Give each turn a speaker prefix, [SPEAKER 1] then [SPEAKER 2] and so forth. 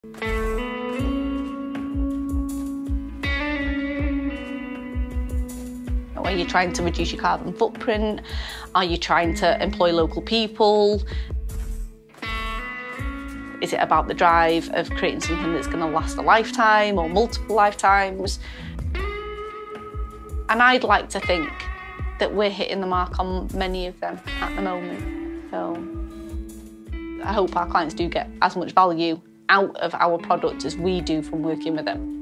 [SPEAKER 1] Are you trying to reduce your carbon footprint? Are you trying to employ local people? Is it about the drive of creating something that's going to last a lifetime or multiple lifetimes? And I'd like to think that we're hitting the mark on many of them at the moment. So I hope our clients do get as much value out of our product as we do from working with them.